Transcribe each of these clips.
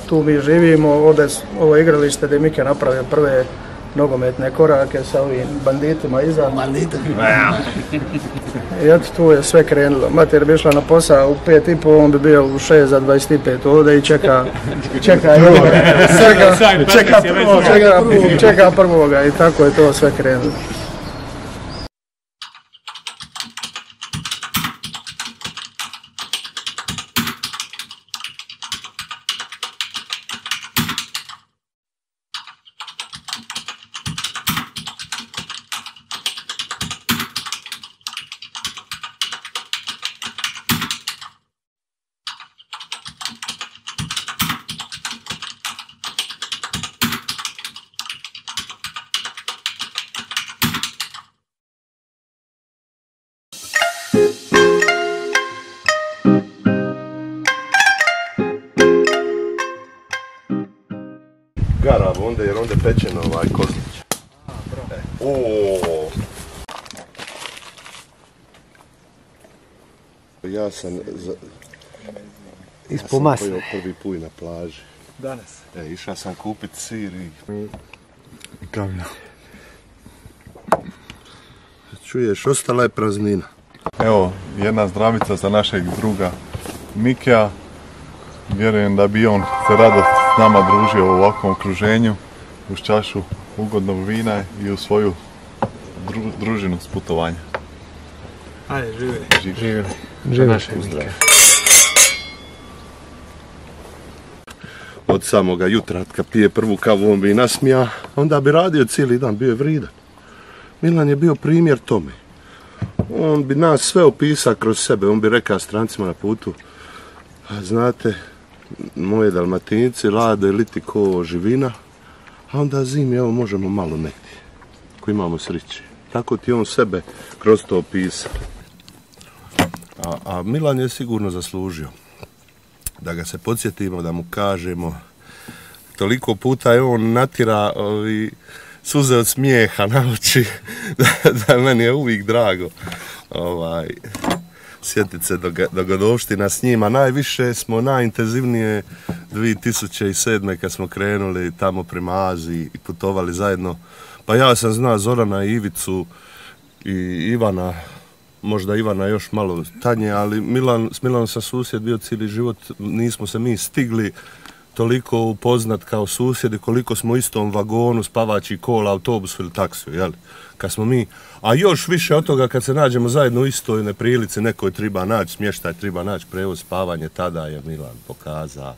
tu mi živimo, ovdje ovo igralište gdje Mike napravio prve nogometne korake sa ovim banditima iza. I eto, tu je sve krenulo. Mater bi išla na posao u 5:30, on bi bio u 6 za 25 ovdje i čeka prvoga i tako je to sve krenulo. Garavo onda jer onda je pečeno kozlić. Ja sam pojeo prvi puj na plaži. Danas? Išao sam kupit sir i... Gavno. Čuješ, ostala je praznina. Evo, jedna zdravica za našeg druga Mikija. Vjerujem da bi on se rado s nama družio u ovakvom okruženju, uz čašu ugodnog vina i u svoju družinu s putovanja. Ajde, živjeli. Živjeli našeg Mikija. Od samoga jutra, kad pije prvu kavu, on bi nasmija, onda bi radio cijeli dan, bio je vridan. Milan je bio primjer tome. On bi nas sve opisao kroz sebe, on bi rekao strancima na putu, znate, moje Dalmatinci lade liti ko živina, a onda zimi, evo, možemo malo negdje, ako imamo sreće. Tako ti on sebe kroz to opisao. A Milan je sigurno zaslužio da ga se podsjetimo, da mu kažemo. Toliko puta je on natira suze od smijeha na oči, da meni je uvijek drago sjetit se dogodovština s njima. Najviše smo, najintenzivnije 2007. kad smo krenuli tamo prema Aziji i putovali zajedno. Pa ja sam znao Zorana i Ivicu i Ivana, možda Ivana još malo tanje, ali s Milanom sam susjed bio cijeli život, nismo se mi stigli toliko upoznat kao susjedi, koliko smo u istom vagonu, spavači kola, autobusu ili taksiju, jel? Kad smo mi, a još više od toga kad se nađemo zajedno u istoj neprilici, nekoj treba naći smještaj, treba naći prevoz, spavanje, tada je Milan pokazao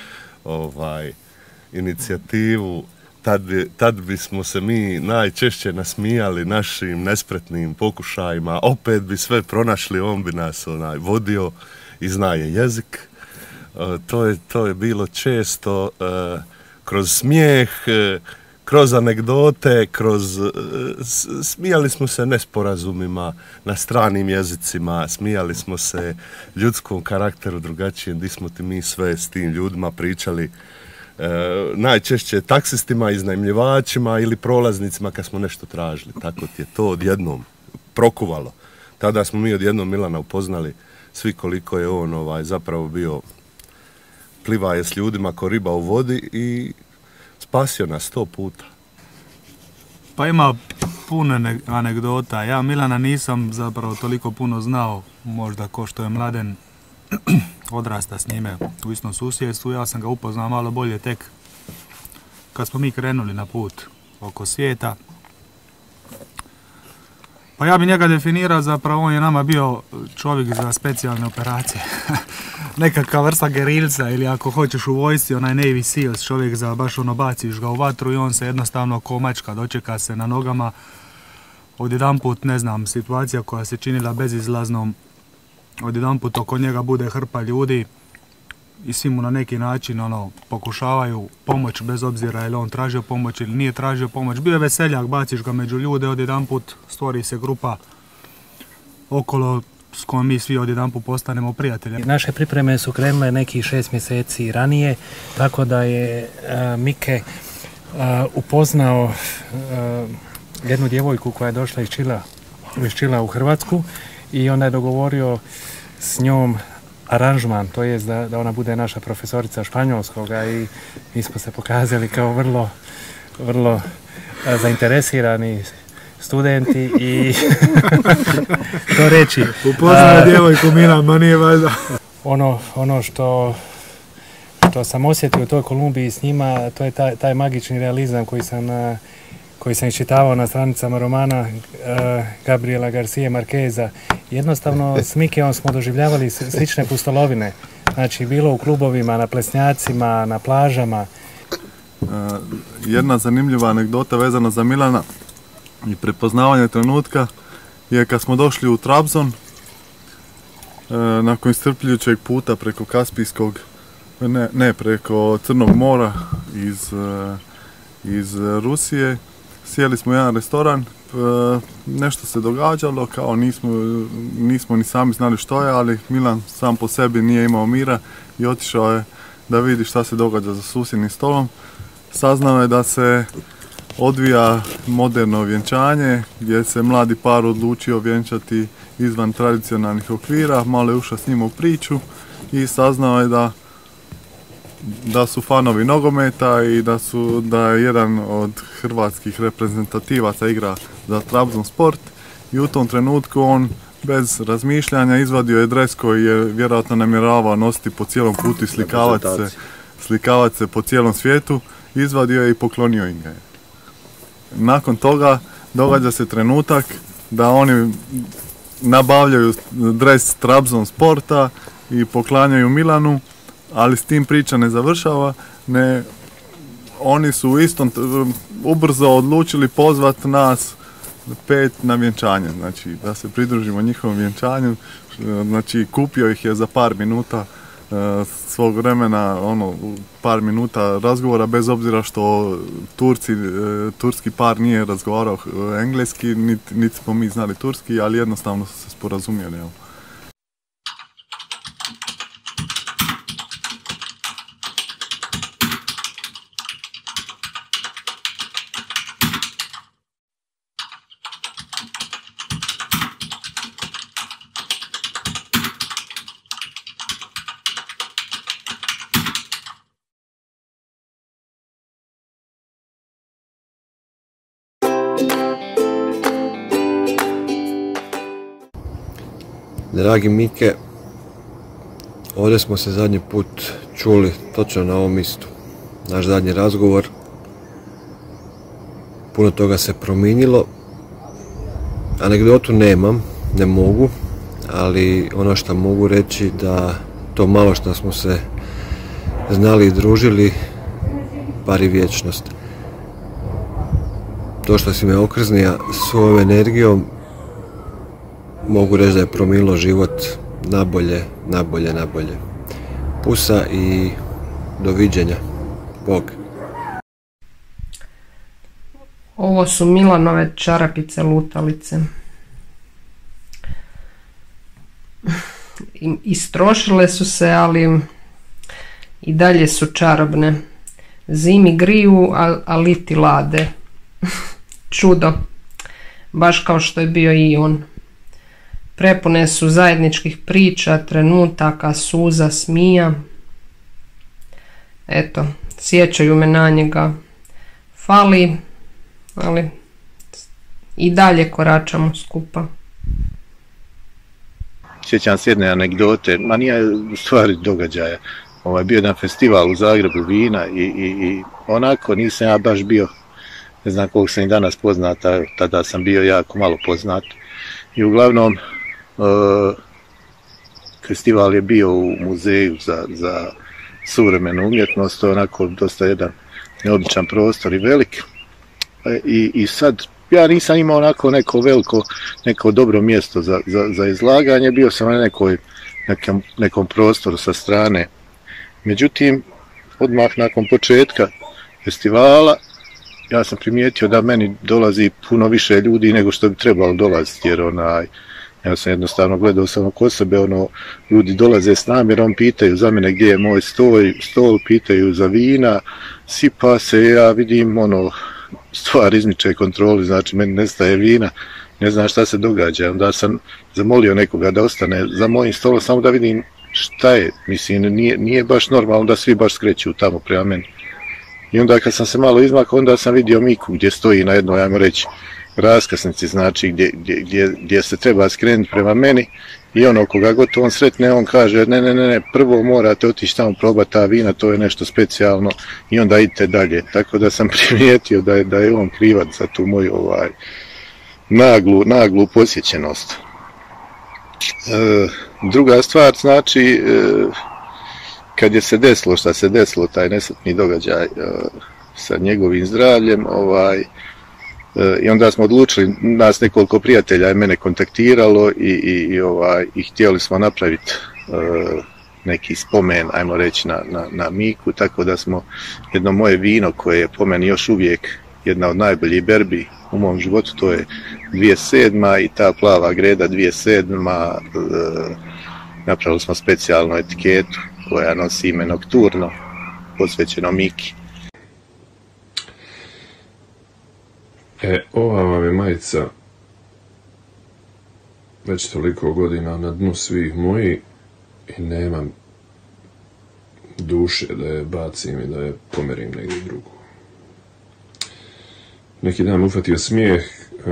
inicijativu. Tad bismo se mi najčešće nasmijali našim nespretnim pokušajima, opet bi sve pronašli, on bi nas vodio i znaje jezik. To je bilo često kroz smijeh, kroz anegdote, smijali smo se nesporazumima na stranim jezicima, smijali smo se ljudskom karakteru drugačijem, gdje smo ti mi sve s tim ljudima pričali, najčešće taksistima, iznajmljivačima ili prolaznicima kad smo nešto tražili. Tako ti je to odjednom prokuvalo. Tada smo mi odjednom Milana upoznali svi koliko je on zapravo bio, plivaje s ljudima ko riba u vodi i spasio nas 100 puta. Pa ima puno anegdota. Ja Milana nisam zapravo toliko puno znao, možda ko što je Mladen odrasta s njime u istom susjedstvu. Ja sam ga upoznao malo bolje tek kad smo mi krenuli na put oko svijeta. Pa ja bi njega definirao, zapravo on je nama bio čovjek za specijalne operacije. Nekakva vrsta gerilca ili ako hoćeš u vojsci, onaj Navy Seals, čovjek za baš baciš ga u vatru i on se jednostavno ko mačka dočeka se na nogama. Odjedanput, ne znam, situacija koja se činila bezizlaznom, odjedanput oko njega bude hrpa ljudi i svi mu na neki način pokušavaju pomoć bez obzira je li on tražio pomoć ili nije tražio pomoć. Bio je veseljak, baciš ga među ljude, odjedanput stvori se grupa okolo s kojom mi svi odjedanput postanemo prijatelji. Naše pripreme su krenule nekih 6 mjeseci ranije, tako da je Mike upoznao jednu djevojku koja je došla iz Čila u Hrvatsku i onda je dogovorio s njom aranžman, to jest da ona bude naša profesorica španjolskoga i mi smo se pokazali kao vrlo zainteresirani studenti i to reći. Upoznala djevojku Milan, ma nije valjda. Ono što sam osjetio u toj Kolumbiji s njima, to je taj magični realizam koji sam iščitavao na stranicama romana Gabriela Garcia Marqueza. Jednostavno s Mikeom smo doživljavali slične pustolovine. Znači bilo u klubovima, na plesnjacima, na plažama. Jedna zanimljiva anegdota vezana za Milana i prepoznavanje trenutka je kad smo došli u Trabzon nakon iscrpljujućeg puta preko Kaspijskog, preko Crnog mora iz Rusije. Sjeli smo u jedan restoran, nešto se događalo, kao nismo ni sami znali što je, ali Milan sam po sebi nije imao mira i otišao je da vidi šta se događa za susjednim stolom. Saznao je da se odvija moderno vjenčanje, gdje se mladi par odlučio vjenčati izvan tradicionalnih okvira, malo je ušao s njima u priču i saznao je da su fanovi nogometa i da je jedan od hrvatskih reprezentativaca igra za Trabzonspor i u tom trenutku on bez razmišljanja izvadio je dres koji je vjerojatno namjeravao nositi po cijelom putu i slikavati se po cijelom svijetu, izvadio je i poklonio im ga. Nakon toga događa se trenutak da oni nabavljaju dres Trabzonsporta i poklanjaju Milanu, ali s tim priča ne završava, oni su ubrzo odlučili pozvati nas 5 na vjenčanje, znači da se pridružimo njihovom vjenčanju, znači kupio ih je za par minuta svog vremena, par minuta razgovora, bez obzira što turski par nije razgovarao engleski, niti smo mi znali turski, ali jednostavno su se sporazumjeli. Dragi Mike, ovdje smo se zadnji put čuli točno na ovom mjestu. Naš zadnji razgovor, puno toga se promijenilo. Anegdotu nemam, ne mogu, ali ono što mogu reći da to malo što smo se znali i družili, pari vječnost. To što si me okrznija svojom energijom, mogu reći da je promijenilo život nabolje. Pusa i doviđenja. Bog. Ovo su Milanove čarapice lutalice. Istrošile su se, ali i dalje su čarobne. Zimi griju, a liti lade. Čudo. Baš kao što je bio i on. Prepune su zajedničkih priča, trenutaka, suza, smija. Eto, sjećaju me na njega. Fali, ali i dalje koračamo skupa. Sjećam se jedne anegdote, ma nije u stvari događaja. Bio jedan festival u Zagrebu vina i onako nisam ja baš bio, ne znam koliko sam i danas poznat, tada sam bio jako malo poznat. I uglavnom, festival je bio u muzeju za suvremenu umjetnost, to je onako dosta jedan neobičan prostor i velik. I sad, ja nisam imao onako neko dobro mjesto za izlaganje, bio sam na nekom prostoru sa strane. Međutim, odmah nakon početka festivala, ja sam primijetio da meni dolazi puno više ljudi nego što bi trebalo dolaziti, jer ja sam jednostavno gledao samo kod sebe, ljudi dolaze s namjerom, pitaju za mene gdje je moj stol, pitaju za vina, sipa se, ja vidim stvar izmiče kontroli, znači meni nestaje vina, ne znam šta se događa. Onda sam zamolio nekoga da ostane za mojim stolom samo da vidim šta je, mislim, nije baš normalno da svi baš skreću tamo prema meni. I onda kad sam se malo izmakao, onda sam vidio Miku gdje stoji na jednoj, ajmo reći, raskrsnici, znači gdje se treba skrenuti prema meni i ono koga god on sretne, on kaže ne, prvo morate otići tamo probati ta vina, to je nešto specijalno i onda idite dalje. Tako da sam primijetio da je on krivac za tu moju naglu posjećenost. Druga stvar, znači, kad je se desilo šta se desilo, taj nesretni događaj sa njegovim zdravljem, i onda smo odlučili, nas nekoliko prijatelja je mene kontaktiralo i htjeli smo napraviti neki spomen, ajmo reći, na Miku, tako da smo jedno moje vino koje je po meni još uvijek jedna od najboljih berbi u mom životu, to je 2007. i ta plava greda 2007. Napravili smo specijalnu etiketu koja nosi ime Nocturno, posvećeno Miki. Ova vam je majica već toliko godina na dnu svih moji i nemam duše da je bacim i da je pomerim negdje drugu. Neki dan ufatio smijeh,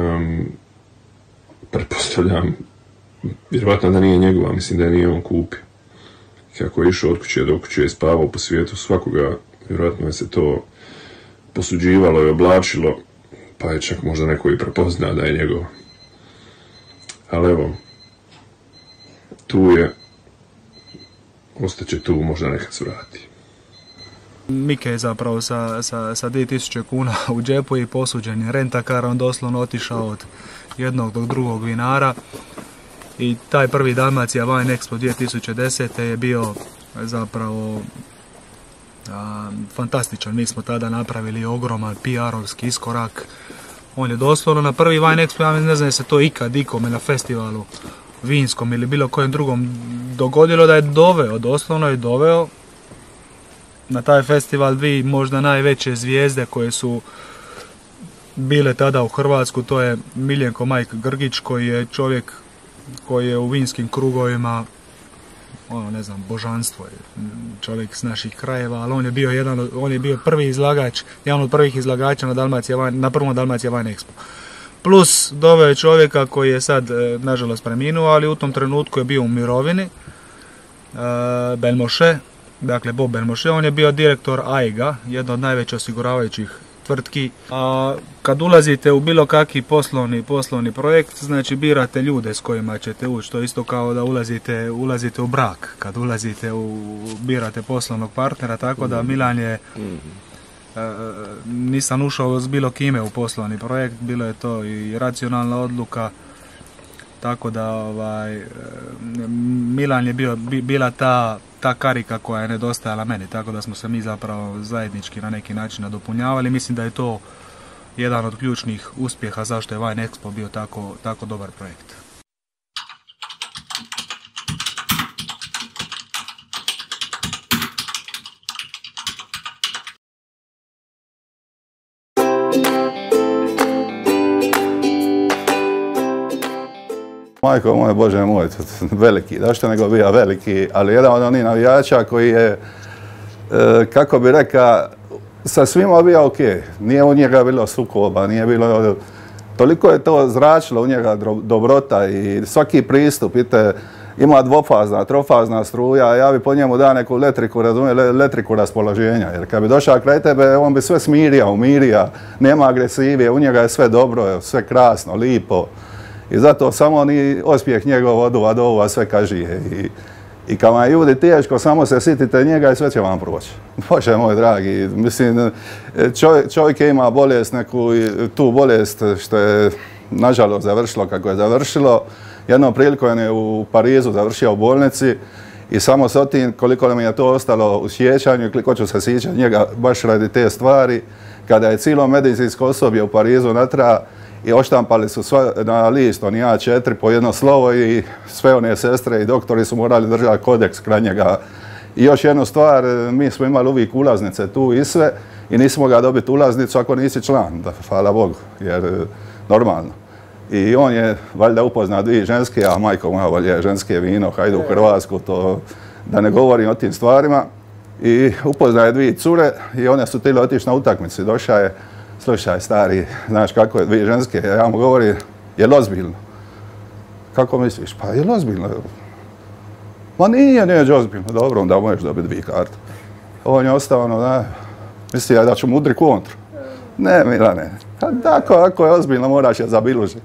pretpostavljam, vjerovatno da nije njegova, mislim da je nije on kupio. Kako je išao od kuće do kuće i spavao po svijetu svakoga, vjerovatno je se to posuđivalo i oblačilo, pa je čak možda neko i prepozna da je njegov. Ali evo, tu je, ostaće tu, možda nekad se vrati. Mike je zapravo sa 2000 kuna u džepu i posuđen je rentakar, on doslovno otišao od jednog do drugog vinara i taj prvi Dalmacija Wine Expo 2010. je bio zapravo fantastičan. Mi smo tada napravili ogroman PR-ovski iskorak. On je doslovno na prvi Wine Expo, ja ne znam da se to ikad ikome na festivalu vinskom ili bilo kojem drugom dogodilo da je doslovno je doveo na taj festival dvije možda najveće zvijezde koje su bile tada u Hrvatsku. To je Miljenko Majk Grgić, koji je čovjek koji je u vinskim krugovima, ne znam, božanstvo je, čovjek s naših krajeva, ali on je bio prvi izlagač, jedan od prvih izlagača na prvom Dalmacija Wine Expo. Plus doveo je čovjeka koji je sad nažalost preminuo, ali u tom trenutku je bio u mirovini, Belmoše, dakle Bob Belmoše, on je bio direktor AIG-a, jedna od najvećih osiguravajućih tvrtki. A kad ulazite u bilo kakvi poslovni projekt, znači birate ljude s kojima ćete ući. To je isto kao da ulazite u brak, kad birate poslovnog partnera, tako da Milan je, nisam ušao s bilo kime u poslovni projekt, bilo je to i racionalna odluka, tako da Milan je bila ta karika koja je nedostajala meni, tako da smo se mi zapravo zajednički na neki način nadopunjavali. Mislim da je to jedan od ključnih uspjeha zašto je Wine Expo bio tako dobar projekt. Majko moj, Bože moj, veliki, zašto nego bio veliki, ali jedan od onih navijača koji je, kako bi rekao, sa svima bio ok. Nije u njega bilo sukoba, nije bilo, toliko je to zračilo u njega dobrota i svaki pristup, vidite, ima dvofazna, trofazna struja, ja bi po njemu dao neku letriku, letriku raspoloženja, jer kad bi došao kraj tebe, on bi sve umirija, nema agresivije, u njega je sve dobro, sve krasno, lipo. I zato samo ni ospjeh njegov od ovoga sve kažije. I kad vam je ljudi teško, samo se sitite njega i sve će vam proći. Bože moj dragi, mislim, čovjek ima bolest, neku tu bolest što je nažalost završilo kako je završilo. Jednom prilikom je u Parizu završio u bolnici i samo s otim koliko nam je to ostalo u sjećanju i koliko ću se sjećati njega baš radi te stvari, kada je cijelo medicinsko osoblje u Parizu natra i oštampali su na list, oni A4 po jedno slovo i sve one sestre i doktori su morali držati kodeks kraj njega. I još jednu stvar, mi smo imali uvijek ulaznice tu i sve i nismo ga dobiti ulaznicu ako nisi član, hvala Bogu, jer normalno. I on je valjda upoznao dvije ženske, a majko moja volje ženske vino, hajde u Hrvatsku, to da ne govorim o tim stvarima. I upoznaje dvije cure i one su htjeli otići na utakmicu. Došao je, slušaj stari, znaš kako je, dvije ženske, ja mu govorim, je li ozbiljno? Kako misliš? Pa je li ozbiljno? Ma nije ozbiljno, dobro, onda možeš dobiti 2 karte. On je ostao ono, da, misli da ću mu udri kontru. Ne, Milane, tako, ako je ozbiljno, moraš je zabilužiti.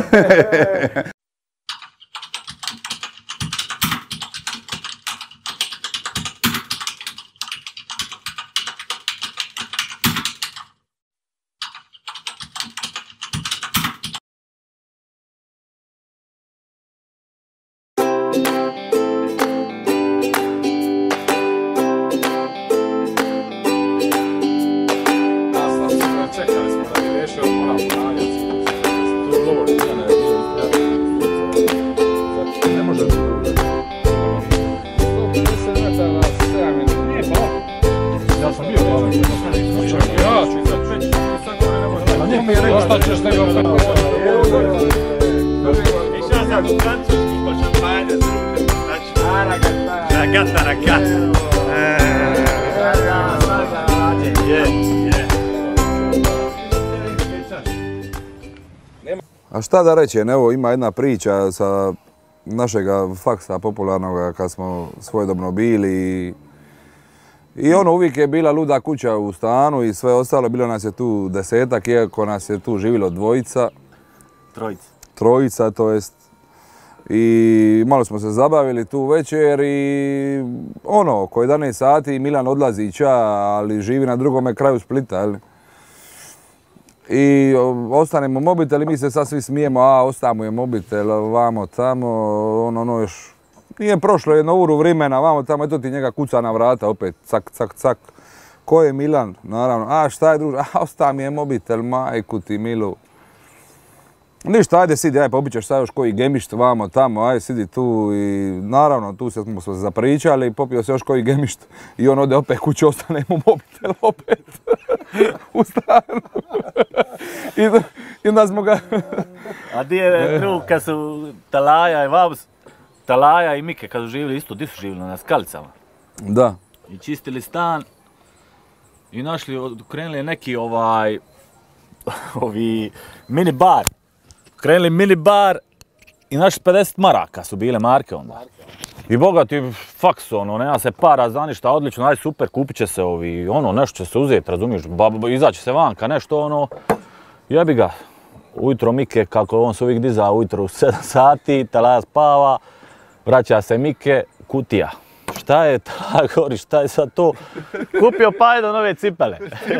A šta da rečem, evo ima jedna priča sa našega faksa popularnoga kad smo svojedobno bili i ono uvijek je bila luda kuća u stanu i sve ostalo, bilo nas je tu 10-ak, iako nas je tu živjelo 2. Trojica, to jest. I malo smo se zabavili tu večer i ono, oko 11 sati Milan odlazi ča, ali živi na drugome kraju Splita, jel? I ostanemo mobitel i mi se sad svi smijemo, ostamo je mobitel, vamo tamo, ono još, nije prošlo 1 uru vremena, vamo tamo, eto ti njega kuca na vrata opet, cak, cak, cak. Ko je Milan? Naravno, šta je druže? Osta mi je mobitel, majku ti milu. Ništa, ajde sidi, aj popićeš sad još koji gemišt vamo tamo, aj sidi tu i naravno tu smo se zapričali, popio se još koji gemišt i on ode opet kući, ostane mu mobitel opet u stanu. I onda smo ga... A di je drug kad su Talaja i Vabs, Talaja i Mike kad su živjeli isto, di su živjeli na Skalicama? Da. I čistili stan i našli, krenuli neki ovi mini bar. Krenuli mini bar i našli 50 maraka su bile marke onda. I bogati faks, ono, nema se para za ništa, odlično, aj super, kupit će se ovi, ono, nešto će se uzeti, razumiješ, izaći se vanka, nešto, ono, jebi ga. Ujutro Mike, kako on se uvijek diza, ujutro u 7 sati, Talaja spava, vraća se Mike, kutija. Šta je Talaja govori, šta je sad to? Kupio Pajdo nove cipele.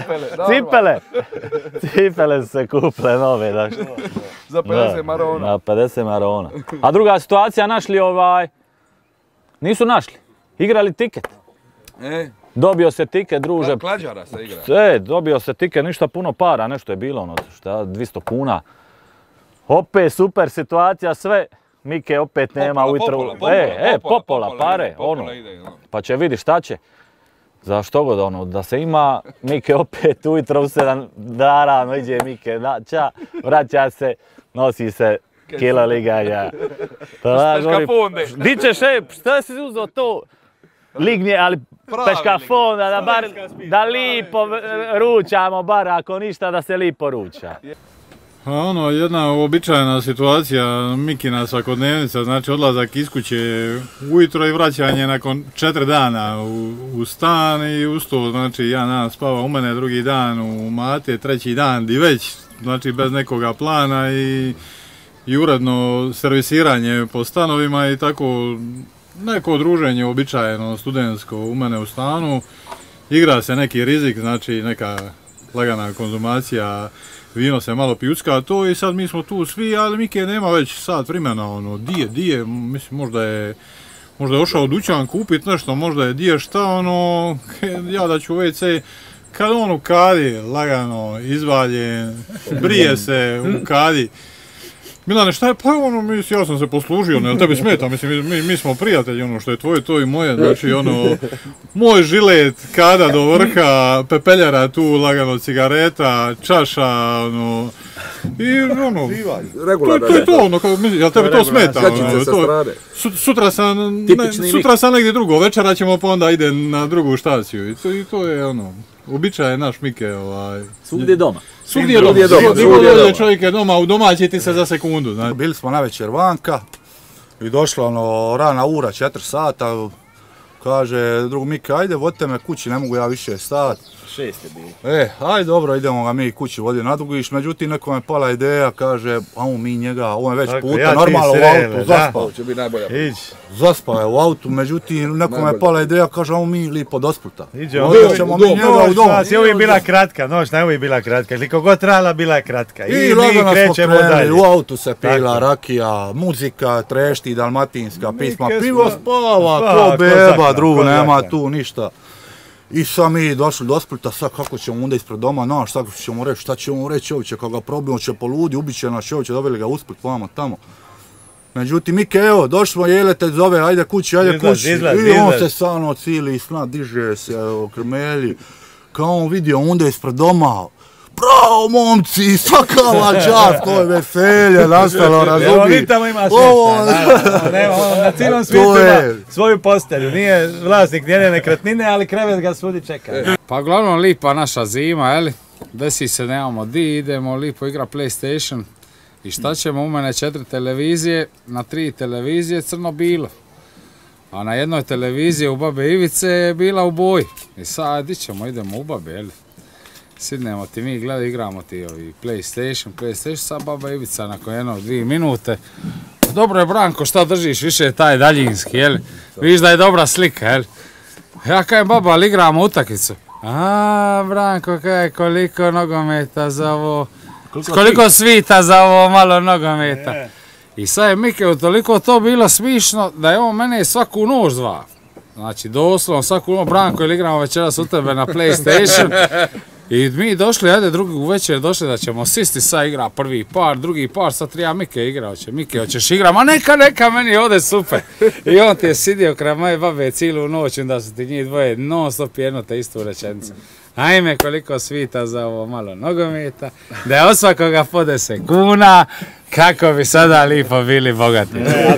Cipele su se kupile nove, znaš. Za 50 marona. Na 50 marona. A druga situacija, našli nisu našli, igrali tiket. Dobio se tiket, druže. Klađara se igra. Dobio se tiket, ništa puno para, nešto je bilo, ono, šta, 200 kuna. Opet super situacija, sve. Mike opet nema ujutro. Popola, pare, ono. Pa će vidi šta će. Za što god, ono, da se ima, Mike opet ujutro u 7 dana, iđe Mike, vraća se, nosi se kilo liganja. Di ćeš, šta si uzeo to? Lignje, ali peškafon, da lipo ručamo, bar ako ništa da se lipo ruča. Ono, jedna uobičajena situacija Mikina svakodnevnica, znači odlazak iz kuće ujutro i vraćanje nakon 4 dana u stan i uz to, znači jedan dan spava u mene, drugi dan u Mate, treći dan di već, znači bez nekoga plana i uredno servisiranje po stanovima i tako neko druženje uobičajeno studentsko u mene u stanu. Igra se neki rizik, znači neka lagana konzumacija, vino se malo pijucka, to i sad mi smo tu svi, ali Mike nema već sat vremena, ono, di je, mislim, možda je ošao u dućan kupit nešto, možda je di je šta, ono, ja da ću u WC, kad on u kadi, lagano, izvaljen, brije se u kadi. Milane, šta je, pa ono, ja sam se poslužio, ne, tebi smeta, mislim, mi smo prijatelji, ono, što je tvoje, to i moje, znači, ono, moj žilet, kada do vrha, pepeljara tu, lagano, cigareta, čaša, ono, I ono, Regularno. to je to, ono, jel tebi to smeta? Skačice sa strane. Sutra sam negdje drugo, večera ćemo pa onda ide na drugu štaciju i to je ono, uobičaj je naš Mike, Svugdje doma. Svugdje doma. Čovjek je doma, u doma će ti se za sekundu. Znači. Bili smo na večer vanka i došlo ono rana ura, 4 sata. Kaže drug Mike, ajde vodite me kući, ne mogu ja više stati. 6 je bilo. Ajde dobro, idemo ga mi kući vodi na Dugiš, međutim nekom je pala ideja, kaže, ajmo mi njega, on je već tako, puta normalno u autu, zaspao. Će biti najbolja. Zaspao je u autu, međutim nekom je pala ideja, kaže, ajmo mi lipo do Splita. Ćemo mi njega u dom. Noć je uvijek bila kratka, noćna je uvijek bila kratka, koliko god trajala bila je kratka. I lagano smo krenuli, u autu se pila rakija, muzika, trešti, dalmatinska pisma, pivo spava, ko beba, drugo, nema tu ništa. I sad mi došli do Splita, sad kako ćemo onda ispred doma, naš, sad ćemo reći, šta ćemo reći ovdje, kako ga probimo, će poludi, ubit će nas ovdje, doveli ga u Split, vamo tamo. Međutim, Mike, evo, došli smo, Jele te zove, ajde kući, i on se stano cili, snad diže se, krmelji, kao on vidio onda ispred doma, bravo momci, svaka vam čast, to je veselje nastalo, razumije. Evo vi tamo ima smješta, na cijelom svijetu ima svoju postelju, nije vlasnik njene nekretnine, ali krevet ga svudi čeka. Pa uglavnom lipa naša zima, jeli? Desi se, nemamo di, idemo lipo igra PlayStation. I šta ćemo, u mene 4 televizije, na 3 televizije crno-bilo. A na jednoj televiziji u Babe Ivice je bila u boji. I sad, di ćemo, idemo u Babe, jeli? Sidnemo ti mi, gledaj, igramo ti ovi PlayStation, sad Baba Ivica nakon 1-2 minute. Dobro je Branko, šta držiš, više je taj daljinski, jel? Viš da je dobra slika, jel? Ja kajem, baba, ali igramo utakmicu. A, Branko, kaj, koliko nogometa za ovo, koliko svita za ovo malo nogometa. I sad je Mike toliko to bilo smišno da je on mene svaku noć zvao. Znači, doslovno svaku noć, Branko, ili igramo večeras u tebe na PlayStation. I mi došli, ajde drugu večer došli da ćemo sisti, sad igra prvi par, drugi par, sad treba Mike igra, Mike hoćeš igra, ma neka, meni ode super. I on ti je sidio kraj moje babe cijelu noć, onda su ti njih dvoje non stop jedno te istu rečenicu. Ajme, koliko svita za ovo malo nogometa, da je od svakoga po 10 kuna, kako bi sada lipo bili bogati.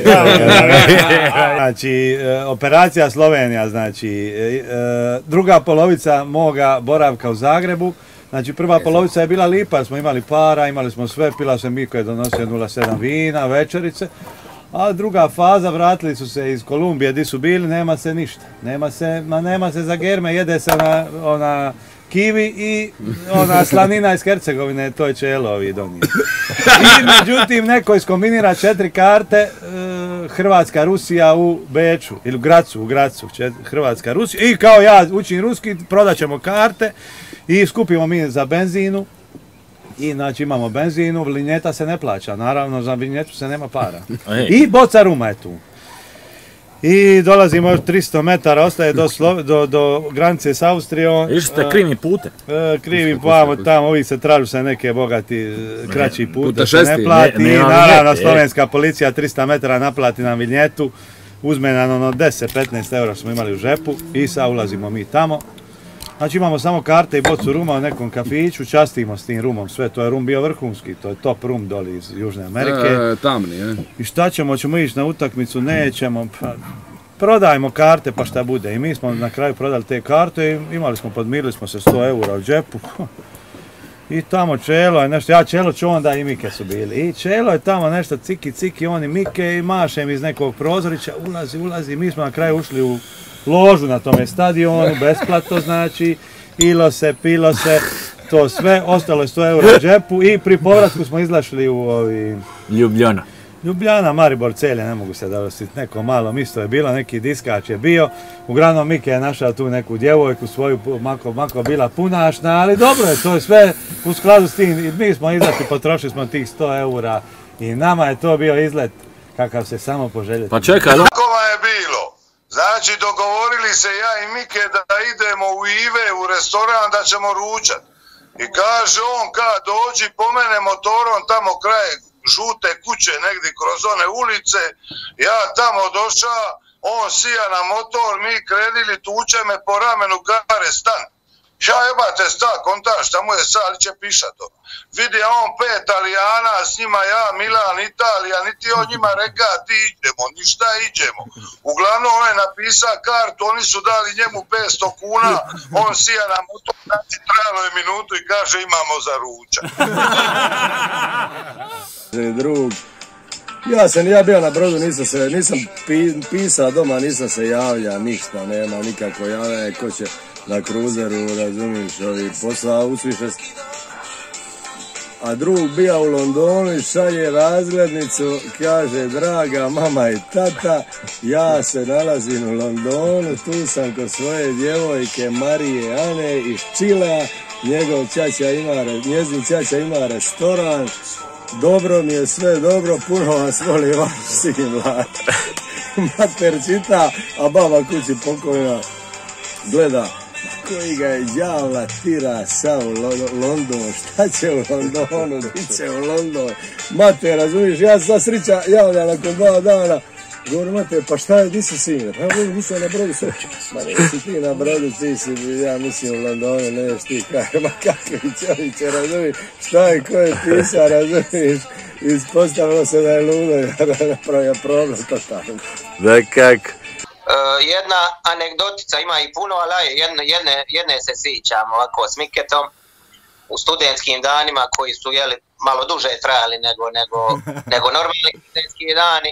Znači, operacija Slovenija, znači, druga polovica moga boravka u Zagrebu, znači prva polovica je bila lipa, smo imali para, imali smo sve, pila se Miko je donosio 0,7 vina, večerice, a druga faza, vratili su se iz Kolumbije, di su bili, nema se ništa, nema se za germe, jede se ona kivi i ona slanina iz Hercegovine, to je čelo ovi donije. I međutim, neko iskombinira 4 karte, Hrvatska, Rusija u Beču, ili u Gracu, Hrvatska, Rusija, i kao ja učim ruski, prodat ćemo karte i skupimo mi za benzinu. I znači imamo benzinu, vinjeta se ne plaća, naravno za vinjetu se nema para. I boca ruma je tu. I dolazimo još 300 metara, ostaje do granice s Austrijom. Išete krivim putem? Krivim putem, tamo uvijek se tražu se neke bogati kraći put da se ne plati. Naravno, slovenska policija 300 metara naplati nam vinjetu, uzme nam ono 10-15 eura smo imali u žepu i sad ulazimo mi tamo. Znači imamo samo karte i bocu ruma u nekom kafiću, častimo s tim rumom sve, to je rum bio vrhunski, to je top rum doli iz Južne Amerike. Tamni, je. I šta ćemo ići na utakmicu, nećemo, pa prodajmo karte pa šta bude. I mi smo na kraju prodali te karte i podmirili smo se 100 eura u džepu. I tamo Čelo je nešto, ja Čelo ću onda i Mike su bili. I Čelo je tamo nešto ciki, on i Mike i mašem iz nekog prozorića, ulazi, mi smo na kraju ušli u ložu na tome stadionu, besplatno znači, pilo se, to sve, ostalo je 100 eura u džepu i pri povratku smo izlašli u Ljubljana, Maribor, Celje, ne mogu se dosjetiti, neko malo misto je bilo, neki diskač je bio, uglavnom Mike je našao tu neku djevojku svoju, mako bila punašna, ali dobro je, to je sve u skladu s tim, mi smo izašli, potrošili smo tih 100 eura i nama je to bio izlet kakav se samo poželjeti. Pa čekaj, Kako je bilo? Znači, dogovorili se ja i Mike da idemo u Ive, u restoran, da ćemo ručat. I kaže on, dođi po mene motorom tamo kraj žute kuće, negdje kroz one ulice. Ja tamo došao, on sija na motor, mi krenili, tuče me po ramenu, kare stan. Ja jebate sta kontan, šta mu je sta, ali će pišat to. Vidi, a on 5 Italijana, s njima ja, Milan, Italija, niti on njima reka, ti idemo, ništa iđemo. Uglavnom on je napisao kartu, oni su dali njemu 500 kuna, on sija nam u to, znači trajalo je minutu i kaže imamo za ručak. Drug, ja bio na brodu, nisam pisao doma, nisam se javlja, ništa, nema nikako javljanje, ko će na kruzeru, razumiš, posla usviše. A drug bija u Londonu i šalje razglednicu, kaže, draga mama i tata, ja se nalazim u Londonu, tu sam kod svoje djevojke Marije Ane iz Čilea, njezin ćaća ima restoran, dobro mi je sve dobro, puno vas voli vaš sin Vlad. Mater čita, a baba kući pokojna gleda. Koji ga je đavla tira sa u London, šta će u Londonu, di će u London. Mate, razumiješ, ja sam srića javlja nakon 2 dana. Govorim, mate, pa šta je, di si sin? Pa ja nisam na brodu sve. Ma nisi ti na brodu, ti si, ja mislim u Londonu, neš ti kaj, ma kakvi čovječe, razumiješ, šta je, ko je pisao, razumiješ. Ispostavilo se da je ludo, da napravio problem totalno. Da kak? Jedna anegdotica, ima i puno, ali jedne se sjećam ovako s Miketom u studentskim danima koji su malo duže trajali nego normalni studentski dani.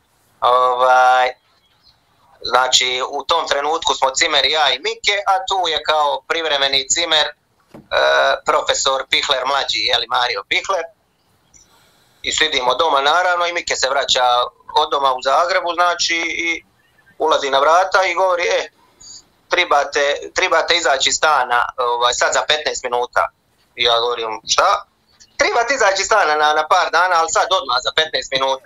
Znači u tom trenutku smo cimer ja i Mike, a tu je kao privremeni cimer profesor Pihler mlađi, Mario Pihler. I sjedimo doma naravno i Mike se vraća od doma u Zagrebu, znači i ulazi na vrata i govori, trebate izaći iz stana sad za 15 minuta. I ja govorim, šta? Trebate izaći iz stana na par dana, ali sad odmah za 15 minuta.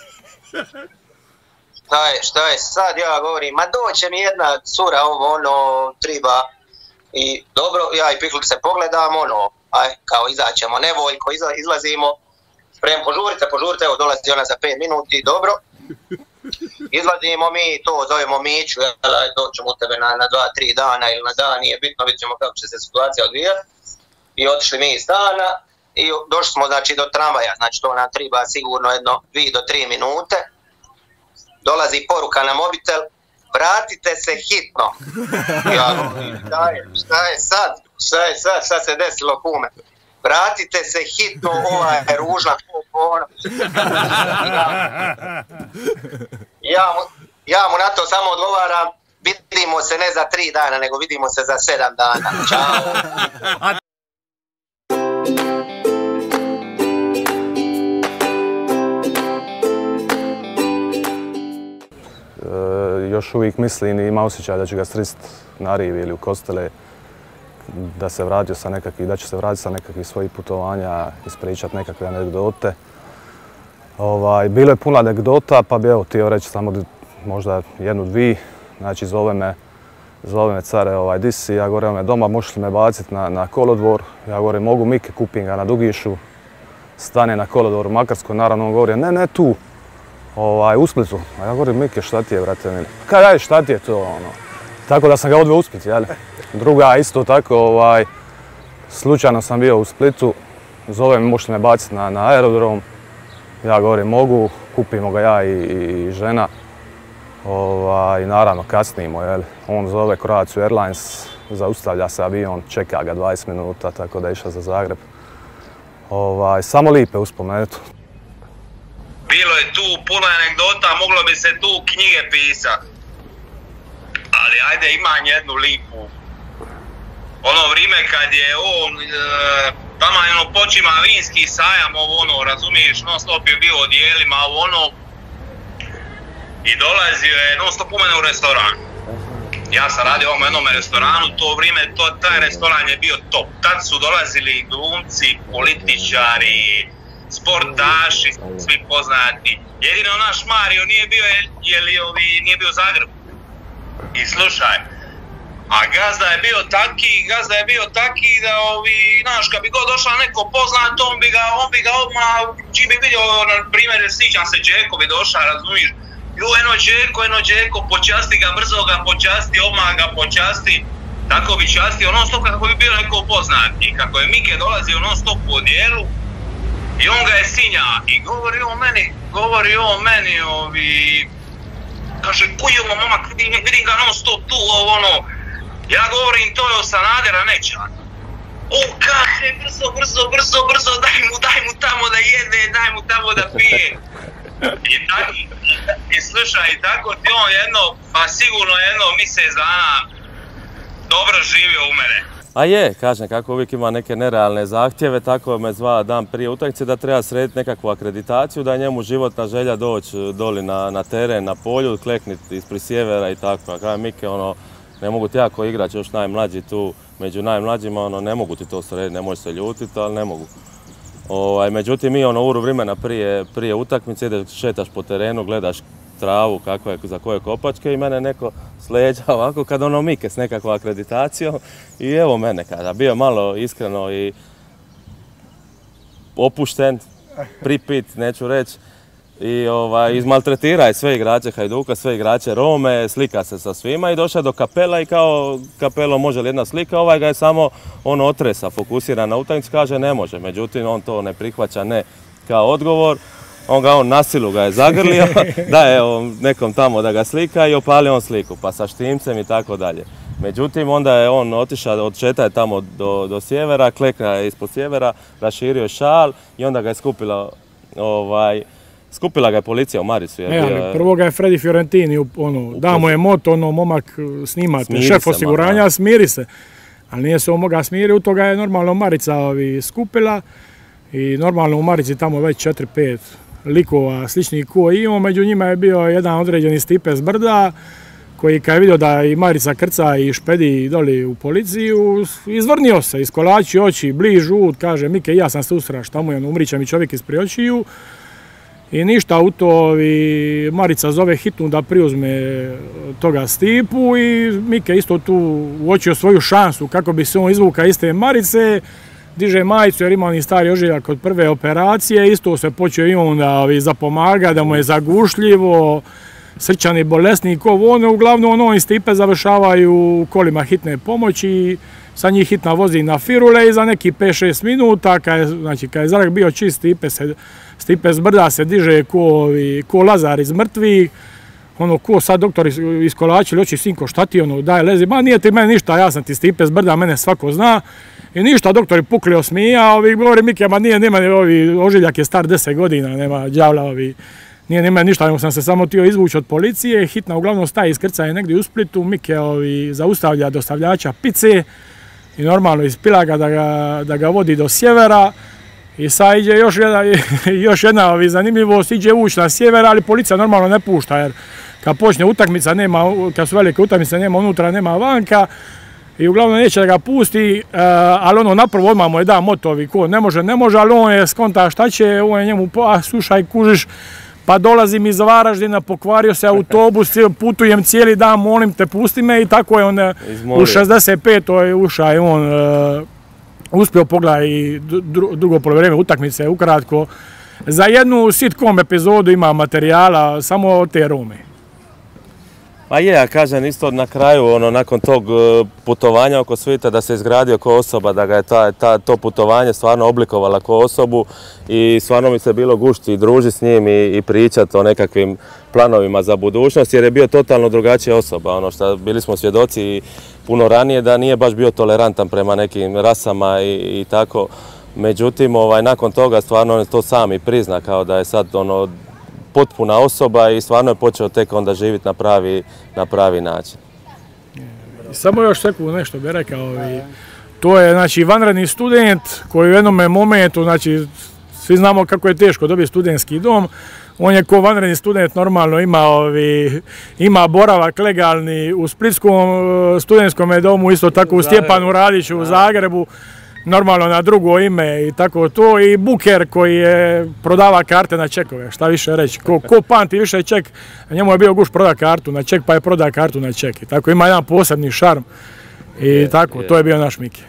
Šta je sad? Ja govorim, ma doće mi jedna cura, treba. I dobro, ja i Pihler se pogledam, kao izaćemo nevoljko, izlazimo. Požurite, evo dolazi ona za 5 minuti, dobro. Izlazimo mi, to zovemo Miću, doćemo u tebe na 2-3 dana ili na dan, nije bitno, vidjet ćemo kako će se situacija odvijati. I otišli mi iz stana i došli smo znači do tramvaja, znači to nam treba sigurno jedno 2 do 3 minute. Dolazi poruka na mobitel, vratite se hitno. Ja govorim, šta je sad, šta se desilo kume? Vratite se hitno, ova je ružna kupona. Ja mu na to samo odgovaram, vidimo se ne za 3 dana, nego vidimo se za 7 dana. Ćao. Još uvijek mislim i ima osjećaj da će ga strist na rivi ili u Kostele, da će se vratiti sa nekakvih svojih putovanja, ispričati nekakve anegdote. Bilo je puno anegdota, pa bi evo htio reći samo možda 1-2. Znači zove me care, di si, ja govorim me doma, možeš li me baciti na kolodvor? Ja govorim, mogu Mike, kupim ga na Dugišu, stane na kolodvor u Makarskoj, naravno on govori, ne tu, u Splitu. A ja govorim, Mike, šta ti je, brate, mili? Kaj, šta ti je to, Tako da sam ga odveo u Split, jel? Druga isto tako, slučajno sam bio u Splitu, zove me, možete me baciti na aerodrom. Ja govorim, mogu, kupimo ga ja i žena. I naravno kasnimo, jel? On zove Croatia Airlines, zaustavlja se avion, čeka ga 20 minuta, tako da je išao za Zagreb. Samo lipe uspomene, eto. Bilo je tu puno anegdota, moglo bi se tu knjige pisati. Ali ajde, imam jednu lipu. Ono vrijeme kad je on, tamo počima vinski sajam, razumiješ, non stop je bio u dijelima, i dolazio je non stop u mene u restoran. Ja sam radio u jednom restoranu, to vrijeme, taj restoran je bio top. Tad su dolazili glumci, političari, sportaši, svi poznati. Jedino naš Mario nije bio u Zagrebu. I slušaj, a gazda je bio taki da znaš, kad bi god došao neko poznat, on bi ga odmah, čim bi vidio, na primjer, sjećam se Džeko bi došao, razumiješ, eno Džeko, počasti ga, brzo ga počasti, odmah ga počasti, tako bi častio non stop kako bi bio neko poznat. I kako je Mike dolazio non stop u odjelu i on ga je sinja i govori on meni kaže koji je ovo momak, vidim ga non stop tu, ono. Ja govorim to je od Sanadera Nečan. On kaže brzo, daj mu tamo da jede, daj mu tamo da pije. I slušaj, i tako ti on sigurno jedno mjesec dana dobro živio u mene. A je, kažem, kako uvijek ima neke nerealne zahtjeve, tako me zva dan prije utakmice da treba srediti nekakvu akreditaciju, da je njemu životna želja doći doli na teren, na polju, klekniti ispred Sjevera i tako. A kažem, Mike, ne mogu ti ja ko igrač, još najmlađi tu, među najmlađima, ne mogu ti to srediti, ne možeš se ljutiti, ali ne mogu. Međutim, mi uru vremena prije utakmice ideš, šetaš po terenu, gledaš travu kakva je, za koje kopačke i mene neko sleđa ovako kad Mike s nekakvom akreditacijom i evo mene kada bio malo iskreno i opušten, pripit, neću reći, i izmaltretiraj sve igrače Hajduka, sve igrače Rome, slika se sa svima i došao do Kapela i kao Kapelo može li jedna slika, ovaj ga je samo otresa, fokusira na utakmicu, kaže ne može, međutim on to ne prihvaća, ne kao odgovor. On na silu ga je zagrlio, daje nekom tamo da ga slika i opali on sliku, pa sa štimcem i tako dalje. Međutim, onda je on otišao, odšetao je tamo do Sjevera, klekna je ispod Sjevera, raširio šal i onda ga je skupila ga je policija u Maricu. Prvo ga je Fredi Fiorentini, da mu je moto, momak snimate, šef osiguranja, smiri se. Ali nije se on moga smiri, u toga je normalno Marica skupila i normalno u Marici tamo već 4-5 likova sličnih ko i on, među njima je bio jedan određeni Stipe Zbrda koji kad je vidio da i Marica krca i špedi doli u policiju, izvrnio se, iskolači oči, bližu, kaže Mike, ja sam se usraš, tamo je umrića mi čovjek ispred očiju i ništa u to Marica zove hitnu da priuzme toga Stipu i Mike isto tu uočio svoju šansu kako bi se on izvuka iz te Marice, diže majicu jer ima oni stari ožiljak od prve operacije, isto se počeo i on da zapomaga, da mu je zagušljivo, srčani bolesnik, uglavnom on i Stipe završavaju u kolima hitne pomoći, sa njih hitna vozi na Firule i za neki 5-6 minuta, kad je zrak bio čist, Stipe Zbrda se diže ko Lazar iz mrtvih, ko sad doktor iskolačili oči, sinko šta ti daj lezi, ma nije ti meni ništa, ja sam ti Stipe Zbrda, mene svako zna. I ništa, doktor je pukli osmija, govori Mike, ma nema, ožiljak je star 10 godina, nema đavla, nema ništa, nego sam se samo htio izvući od policije, hitna uglavnom staje iskrcaje negdje u Splitu, Mike zaustavlja dostavljača pice i normalno ispila ga da ga vodi do Sjevera i sad iđe još jedna zanimljivost, iđe ući na Sjever, ali policija normalno ne pušta, jer kad počne utakmica, kad su velike utakmice, nema unutra, nema vanka, i uglavnom neće da ga pusti, ali napravo odmah mu je da motovi, ko ne može, ali on je skonta šta će, on je njemu, slušaj, kužiš, pa dolazim iz Varaždina, pokvario se autobus, putujem cijeli dan, molim te, pusti me i tako je on u 65. ušao i on uspio pogledati drugo polovreme utakmice, ukratko. Za jednu sitcom epizodu ima materijala samo od te Rome. Pa je, ja kažem isto na kraju, nakon tog putovanja oko svijeta da se izgradio kao osoba, da ga je to putovanje stvarno oblikovalo kao osobu i stvarno mi se bilo gušti i družiti s njim i pričati o nekakvim planovima za budućnost jer je bio totalno drugačija osoba. Bili smo svjedoci puno ranije da nije baš bio tolerantan prema nekim rasama i tako. Međutim, nakon toga stvarno on je to sam i prizna kao da je sad potpuna osoba i stvarno je počeo tek onda živjeti na pravi način. Samo još nešto bih rekao, to je vanredni student koji u jednom momentu, svi znamo kako je teško dobiti studentski dom, on je ko vanredni student normalno ima boravak legalni u Splitskom studentskom domu, isto tako u Stjepanu Radiću u Zagrebu, normalno na drugo ime i tako to, i buker koji je prodava karte na čekove, šta više reći, ko pamti više ček, njemu je bio guš proda kartu na ček pa je proda kartu na ček i tako ima jedan posebni šarm i tako, to je bio naš Mike.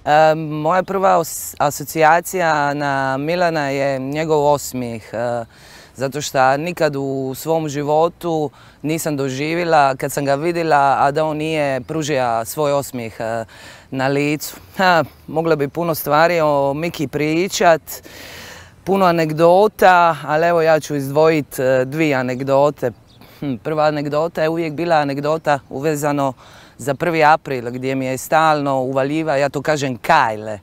Moja prva asocijacija na Milana je njegov osmijeh. Zato što nikad u svom životu nisam doživjela, kad sam ga vidjela, a da on nije pružio svoj osmijeh na licu. Mogla bi puno stvari o Miki pričat, puno anegdota, ali evo ja ću izdvojiti dvije anegdote. Prva anegdota je uvijek bila anegdota uvezano za 1. april, gdje mi je stalno uvaljiva, ja to kažem, kajle.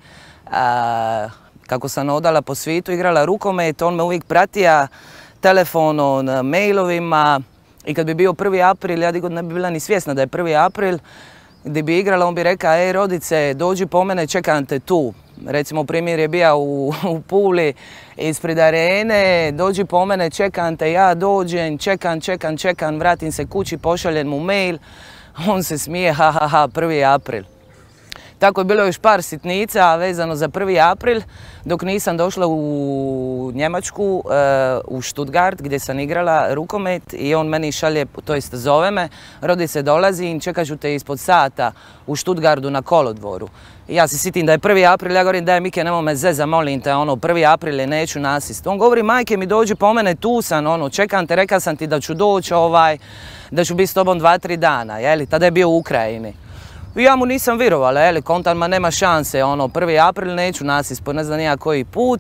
Kako sam odala po svijetu, igrala rukomet, on me uvijek pratija telefonom, mailovima i kad bi bio 1. april, ja ne bi bila ni svjesna da je 1. april, gdje bi igrala, on bi rekao, ej rodice, dođi po mene, čekam te tu. Recimo, primjer je bio u Puli ispred arene, dođi po mene, čekam te, ja dođem, čekam, vratim se kući, pošaljem mu mail, on se smije, 1. april. Tako je bilo još par sitnica vezano za 1. april, dok nisam došla u Njemačku, u Stuttgart, gdje sam igrala rukomet i on meni šalje, to jest zove me, rodice dolazim, čekat ću te ispod sata u Stuttgartu na kolodvoru. I ja se sitim da je 1. april, ja govorim daj Mike, nemoj me zeza, molim te, 1. april je, neću nasist. On govori, majke mi dođi po mene, tu sam, čekam te, rekao sam ti da ću doći, da ću biti s tobom 2-3 dana, jeli, tada je bio u Ukrajini. I ja mu nisam vjerovala, kontam, ma nema šanse, 1. april neću nasist po ne znam nija koji put.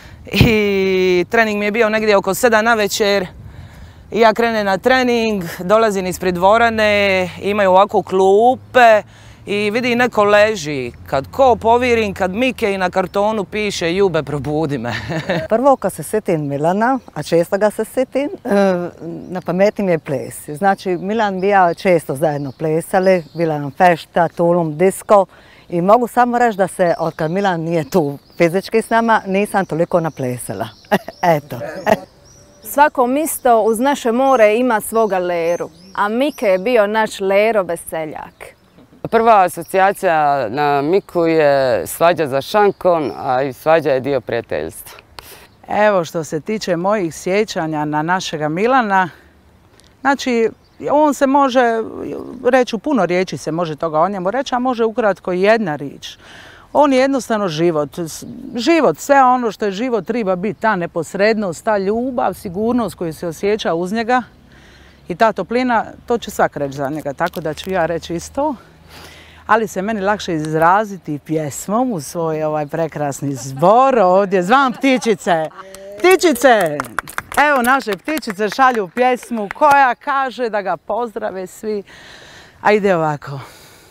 I trening mi je bio negdje oko 7 navečer. I ja krenem na trening, dolazim ispred dvorane, imaju ovako klupe i vidi neko leži. Kad ko povirim, kad Mike i na kartonu piše Ljube, probudi me. Prvo kad se sjetim Milana, a često ga se sjetim, na pameti mi je ples. Znači Milan bi ja često zajedno plesali, bila nam fešta, tulum, disko i mogu samo reći da se od kad Milan nije tu fizički s nama, nisam toliko naplesala. Eto. Svako misto uz naše more ima svoga Leru, a Mike je bio naš Lero veseljak. Prva asocijacija na Miku je svađa za šankom, a i svađa je dio prijateljstva. Evo što se tiče mojih sjećanja na našega Milana, znači on se može reći, u puno riječi se može toga o njemu reći, a može ukratko jedna riječ. On je jednostavno život. Život, sve ono što je život treba biti, ta neposrednost, ta ljubav, sigurnost koju se osjeća uz njega i ta toplina, to će svak reći za njega, tako da ću ja reći isto. Ali se meni lakše izraziti pjesmom u svoj prekrasni zbor. Ovdje zvam ptičice. Ptičice! Evo naše ptičice šalju pjesmu koja kaže da ga pozdrave svi. A ide ovako.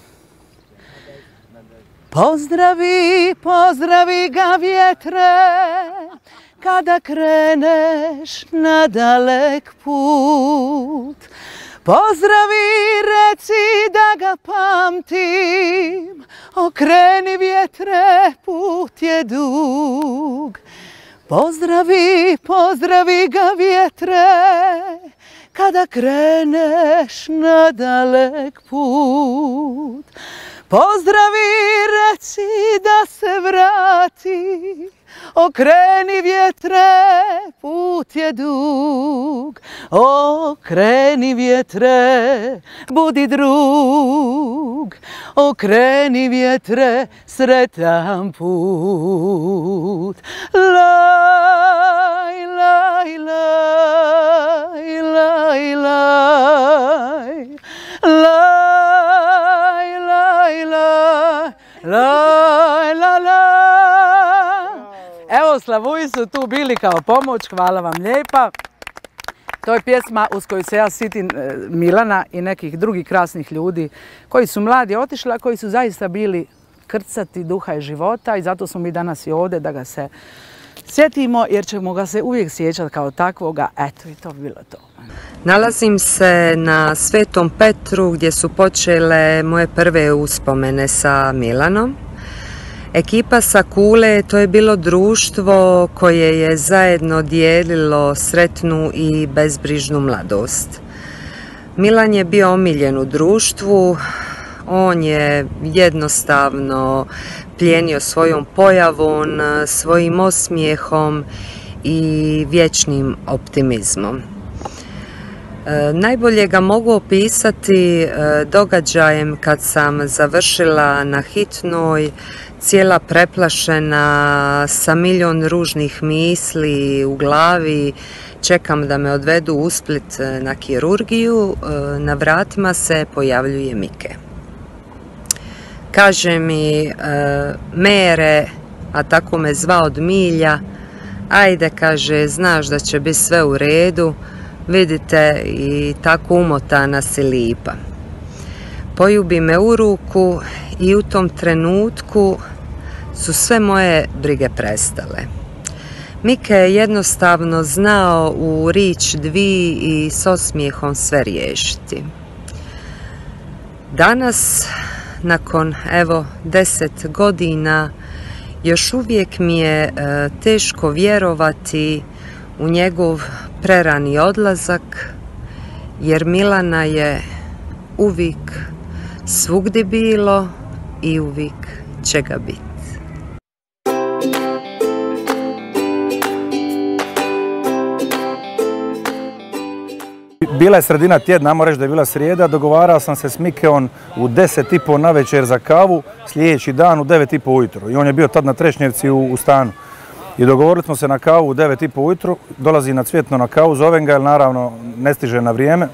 Pozdravi, pozdravi ga vjetre, kada kreneš na dalek put. Pozdravi, reci da ga pamtim, okreni vjetre, put je dug. Pozdravi, pozdravi ga vjetre, kada kreneš na dalek put. Pozdravi, reci da se vrati, okreni vjetre, put je dug. Okreni vjetre, budi drug. Okreni vjetre, sretan put. Laj, laj, laj, laj, laj. Laj, laj, laj, laj, laj, laj. Evo, Slavuji su tu bili kao pomoć, hvala vam lijepa. To je pjesma uz koju se ja sitim Milana i nekih drugih krasnih ljudi koji su mladi otišli, a koji su zaista bili krcati duha i života i zato smo mi danas i ovdje da ga se sjetimo jer ćemo ga se uvijek sjećati kao takvoga. Eto, i to bi bilo to. Nalazim se na Svetom Petru gdje su počele moje prve uspomene sa Milanom. Ekipa sa Kule, to je bilo društvo koje je zajedno dijelilo sretnu i bezbrižnu mladost. Milan je bio omiljen u društvu, on je jednostavno plijenio svojom pojavom, svojim osmijehom i vječnim optimizmom. Najbolje ga mogu opisati događajem kad sam završila na hitnoj, cijela preplašena, sa milion ružnih misli u glavi, čekam da me odvedu u Split na kirurgiju, na vratima se pojavljuje Mike. Kaže mi, Mere, a tako me zva od milja, ajde, kaže, znaš da će biti sve u redu, vidite, i tako umotana si lipa. Poljubi me u ruku i u tom trenutku su sve moje brige prestale. Mike je jednostavno znao u rič dvi i s osmijehom sve riješiti. Danas, nakon evo 10 godina, još uvijek mi je teško vjerovati u njegov prerani odlazak, jer Milana je uvijek svugdje bilo i uvijek će ga biti. Bila je sredina tjedna, ajmo reći da je bila srijeda, dogovarao sam se s Mikeom u 10:30 na večer za kavu, sljedeći dan u 9:30 ujutro. I on je bio tad na Trešnjevci u stanu. I dogovorili smo se na kavu u 9:30 ujutro, dolazi na Cvjetno na kavu, zovem ga jer naravno ne stiže na vrijeme.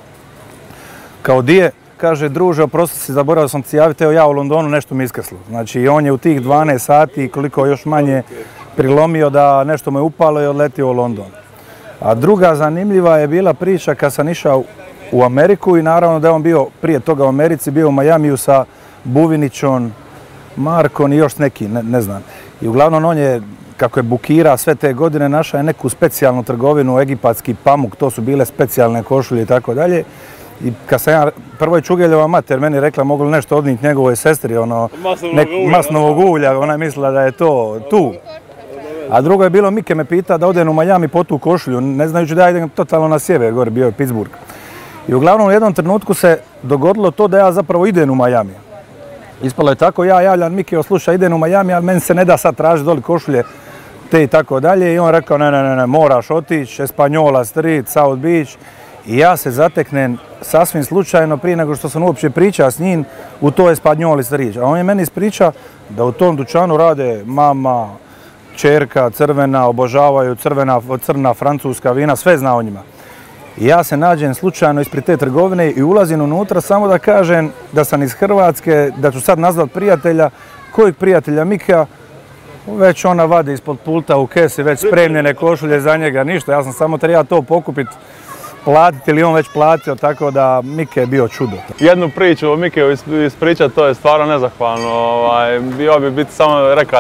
Kao dije, kaže, druže, oprosti si, zaboravio sam ti javiti, evo ja u Londonu nešto mi iskrslo. Znači on je u tih 12 sati, koliko još manje, prilomio da nešto mu je upalo i odletio u London. A druga zanimljiva je bila priča kad sam išao u Ameriku i naravno da je on bio prije toga u Americi, bio u Majamiju sa Buvinićom, Markom i još neki, ne znam. I uglavnom on je, kako je bukira sve te godine, našao je neku specijalnu trgovinu, egipatski pamuk, to su bile specijalne košulje i tako dalje. I kad sam ja, prvo je Čugeljeva mater meni rekla mogu li nešto odnijeti njegovoj sestri, masnovog ulja, ona je mislila da je to tu. A drugo je bilo, Mike me pita da odem u Miami po tu košulju, ne znajući da ja idem totalno na sjever, gore bio je Pittsburgh. I uglavnom u jednom trenutku se dogodilo to da ja zapravo idem u Miami. Ispalo je tako, ja javljam Mike, slušaj, idem u Miami, ali meni se ne da sad tražiti doli košulje te i tako dalje. I on rekao, ne, moraš otići, Espanjola Street, South Beach. I ja se zateknem sasvim slučajno prije nego što sam uopće pričao s njim u toj Espanjoli Street. A on je meni ispričao da u tom dućanu rade mama, čerka, crvena, obožavaju crna francuska vina, sve zna o njima. I ja se nađem slučajno ispred te trgovine i ulazim unutra samo da kažem da sam iz Hrvatske, da ću sad nazvat prijatelja. Kojeg prijatelja? Mika, već ona vadi ispod pulta u kesi, već spremljene košulje za njega, ništa. Ja sam samo trebao to pokupiti, platiti ili on već platio, tako da Mike je bio čudo. Jednu priču o Mikeu ispričati, to je stvarno nezahvalno. Bio bi biti samo rekao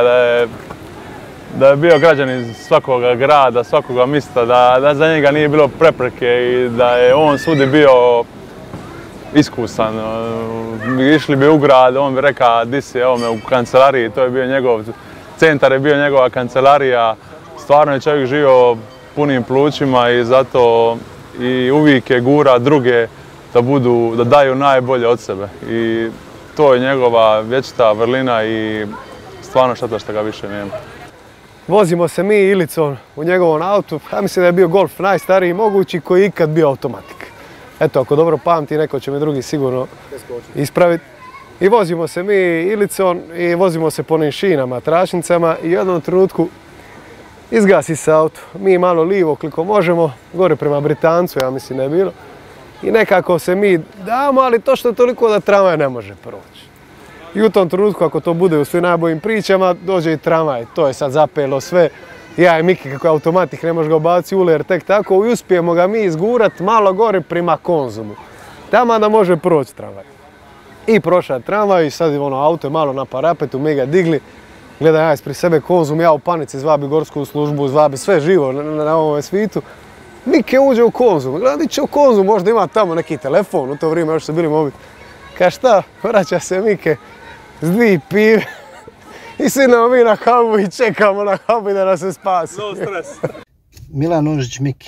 da je bio građanin svakoga grada, svakoga mista, da za njega nije bilo prepreke i da je on svudi bio iskusan. Išli bi u grad, on bi rekao di si, evo me u kancelariji, to je bio njegov centar, je bio njegova kancelarija. Stvarno je čovjek živio punim plućima i zato i uvijek je gura druge da daju najbolje od sebe. I to je njegova vječita vrlina i stvarno šteta što ga više nema. Vozimo se mi Ilicom u njegovom autu, ja mislim da je bio Golf najstariji mogući koji je ikad bio automatik. Eto, ako dobro pamti, neko će mi drugi sigurno ispraviti. I vozimo se mi Ilicom i vozimo se po onim šinama, tračnicama i u jednom trenutku izgasi se auto. Mi malo livo koliko možemo, gore prema Britancu, ja mislim da je bilo. I nekako se mi damo, ali to što je toliko da tramvaj ne može proći. I u tom trenutku, ako to bude u svim najboljim pričama, dođe i tramvaj. To je sad zapelo sve. Ja i Miki, kako je automatik, ne može ga obaciti uler tek tako. I uspijemo ga mi izgurat malo gore prema Konzumu. Tamo da može proći tramvaj. I prošao tramvaj i sad auto je malo na parapetu, mi ga digli. Gledam ja ispred sebe Konzum, ja u panici zvabi gorsku službu, zvabi sve živo na ovome svitu. Mike uđe u Konzum, gledam di će u Konzum, možda ima tamo neki telefon, u to vrijeme još su bili mobitel. Kaže šta, vraća se Mike s 2 pive i sidnemo mi na kavu i čekamo na kavu da nas se spasi. No stres. Milan Užić Miki.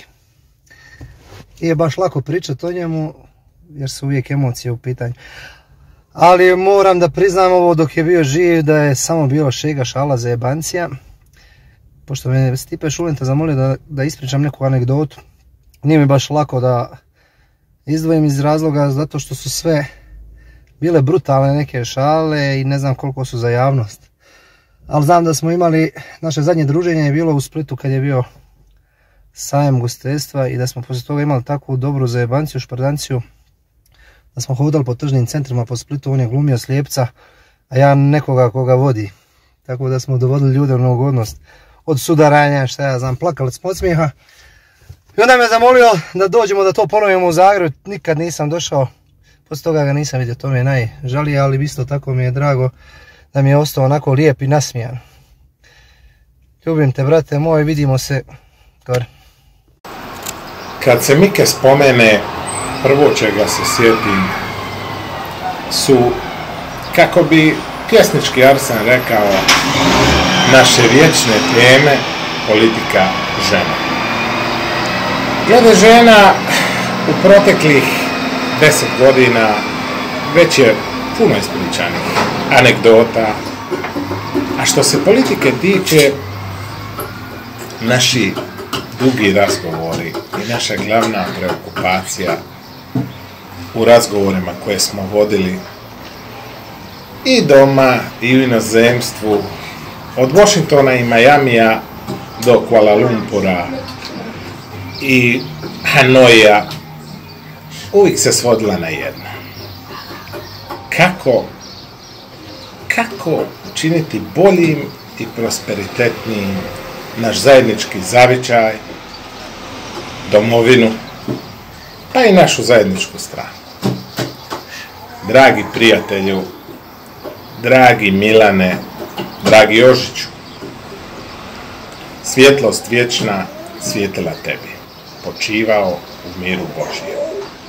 Nije baš lako pričati o njemu jer su uvijek emocije u pitanju. Ali moram da priznam ovo dok je bio živ da je samo bilo šega, šala, zajebancija. Pošto me Stipe Šulenta zamolio da ispričam neku anegdotu, nije mi baš lako da izdvojim iz razloga zato što su sve bile brutalne neke šale i ne znam koliko su za javnost. Ali znam da smo imali, naše zadnje druženje je bilo u Splitu kad je bio sajam ugostiteljstva i da smo poslije toga imali takvu dobru zajebanciju, šprdanciju, da smo hodali po tržnim centrima po Splitu, on je glumio slijepca, a ja nekoga koga vodi. Tako da smo dovodili ljude u neugodnost. Od sudaranja, šta ja znam, plakali smo od smijeha. I onda me zamolio da dođemo da to ponovimo u Zagrebu, nikad nisam došao. Poslije toga ga nisam vidio, to mi je najžalije, ali isto tako mi je drago da mi je ostao onako lijep i nasmijan. Ljubim te, brate moj, vidimo se gore. Kad se Mike spomene, prvo čega se sjetim su, kako bi pjesnički Arsen rekao, naše vječne teme, politika žena. Glede žena u proteklih 10 godina već je puno ispričanih anegdota, a što se politike tiče, naši dugi razgovori i naša glavna preokupacija u razgovorima koje smo vodili i doma i u inozemstvu, od Washingtona i Majamija do Kuala Lumpura i Hanoija, uvijek se svodila na jedno. Kako učiniti boljim i prosperitetnijim naš zajednički zavičaj, domovinu, pa i našu zajedničku stranu. Dragi prijatelju, dragi Milane, dragi Jožiću, svjetlost vječna svijetila tebi, počivao u miru Božjem.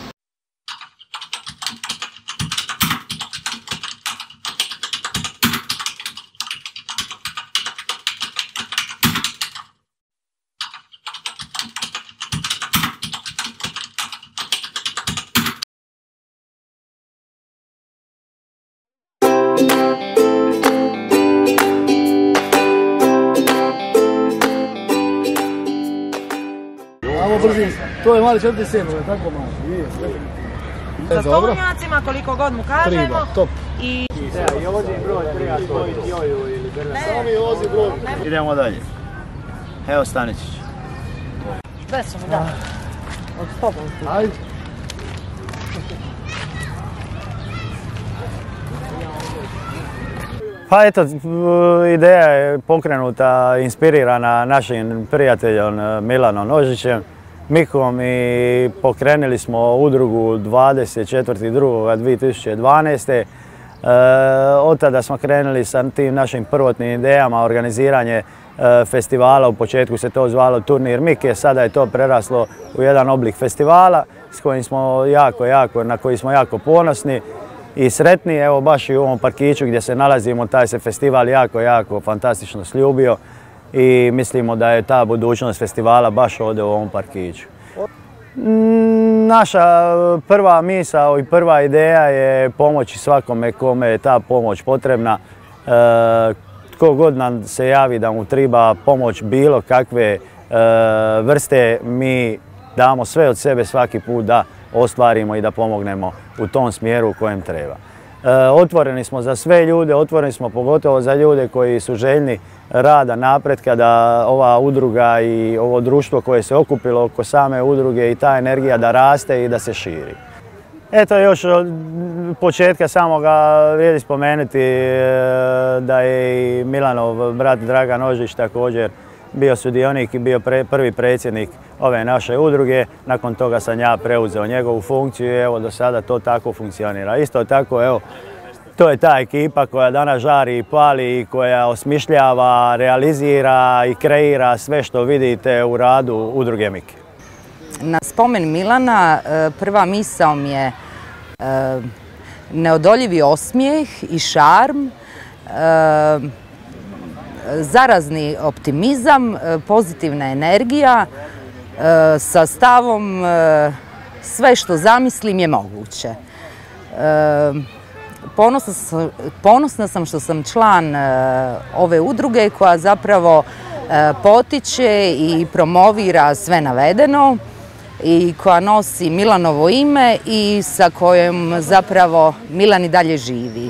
To je mali 4 senove, tako mali. Sa stolnjacima, koliko god mu kažemo. Triba, top. I Jozi broj treba spojiti Joju ili Bernarda. Sami Jozi broj. Idemo dalje. Evo Staničić. Sve ćemo da. Od tobom. Ajde. Pa eto, ideja je pokrenuta, inspirirana našim prijateljom Milanom Nožićem, Mikom, i pokrenuli smo udrugu 24.2.2012. Od tada smo krenuli sa tim našim prvotnim idejama, organiziranje festivala. U početku se to zvalo Turnir Mike, sada je to preraslo u jedan oblik festivala s kojim smo na koji smo jako ponosni i sretni. Evo, baš i u ovom parkiću gdje se nalazimo, taj se festival jako fantastično sljubio i mislimo da je ta budućnost festivala baš ovdje u ovom parkiću. Naša prva misao i prva ideja je pomoći svakome kome je ta pomoć potrebna. Tko god nam se javi da mu treba pomoć bilo kakve vrste, mi damo sve od sebe svaki put da ostvarimo i da pomognemo u tom smjeru u kojem treba. Otvoreni smo za sve ljude, otvoreni smo pogotovo za ljude koji su željni rada, napretka, da ova udruga i ovo društvo koje se okupilo oko same udruge i ta energija da raste i da se širi. Eto, još od početka samoga vrijedi spomenuti da je i Milanov brat Dragan Nožić također bio sudionik i bio prvi predsjednik ove naše udruge. Nakon toga sam ja preuzeo njegovu funkciju i evo do sada to tako funkcionira. Isto tako, evo, to je ta ekipa koja danas žari i pali i koja osmišljava, realizira i kreira sve što vidite u radu udruge Mike. Na spomen Milana prva misao mi je neodoljivi osmijeh i šarm, zarazni optimizam, pozitivna energija sa stavom sve što zamislim je moguće. Ponosna sam što sam član ove udruge koja zapravo potiče i promovira sve navedeno. i koja nosi Milanovo ime i sa kojom zapravo Milan i dalje živi.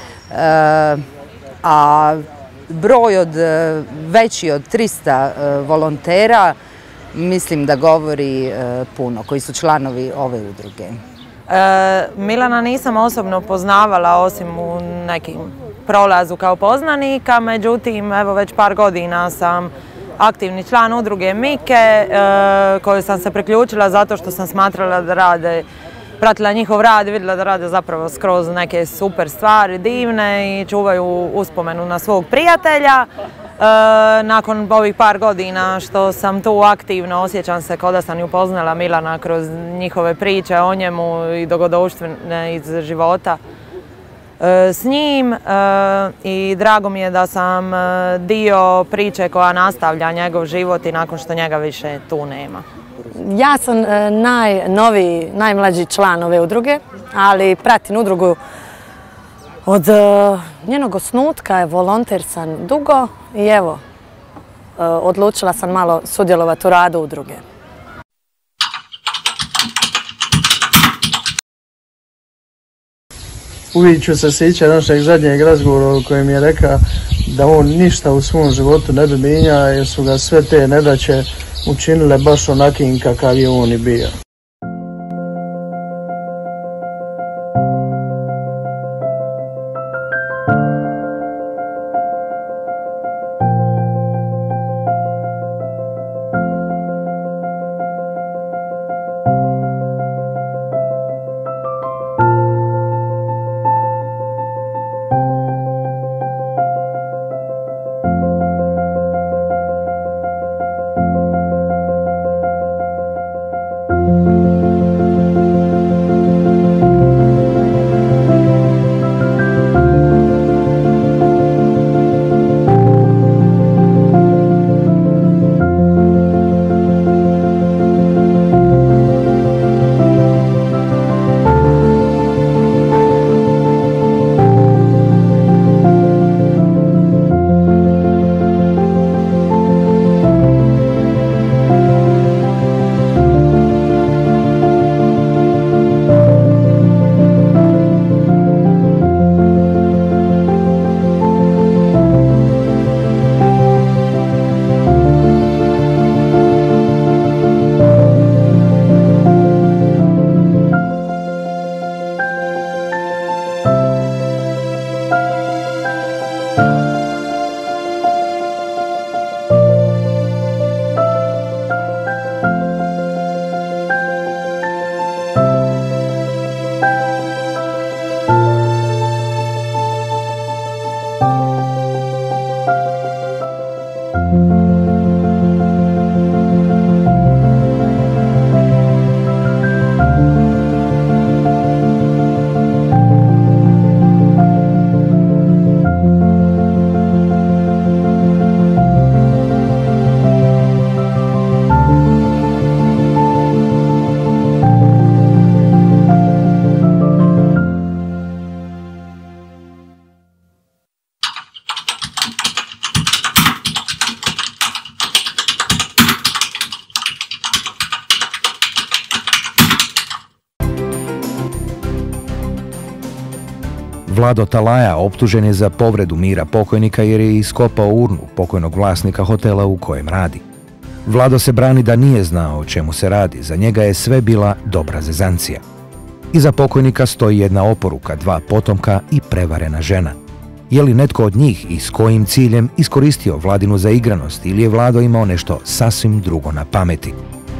A broj veći od 300 volontera mislim da govori puno, koji su članovi ove udruge. Milana nisam osobno poznavala osim u nekim prolazu kao poznanika, međutim evo već par godina sam aktivni član udruge Mike kojoj sam se priključila zato što sam smatrala da rade, pratila njihov rad i vidjela da rade zapravo skroz neke super stvari, divne i čuvaju uspomenu na svog prijatelja. Nakon ovih par godina što sam tu aktivno, osjećam se kao da sam i upoznala Milana kroz njihove priče o njemu i dogodovštine iz života s njim i drago mi je da sam dio priče koja nastavlja njegov život i nakon što njega više tu nema. Ja sam najnoviji, najmlađi član ove udruge, ali pratim udrugu od njenog osnutka, volonter sam dugo i evo, odlučila sam malo sudjelovati u radu udruge. Uvijek ću se sjećati našeg zadnjeg razgovora u kojem je rekao da on ništa u svom životu ne bi mijenjao jer su ga sve te nedaće učinile baš onakim kakav je on i bio. Vlado Talaja optužen je za povredu mira pokojnika jer je iskopao urnu pokojnog vlasnika hotela u kojem radi. Vlado se brani da nije znao o čemu se radi, za njega je sve bila dobra zezancija. Iza pokojnika stoji jedna oporuka, 2 potomka i prevarena žena. Je li netko od njih i s kojim ciljem iskoristio Vladinu zaigranost ili je Vlado imao nešto sasvim drugo na pameti?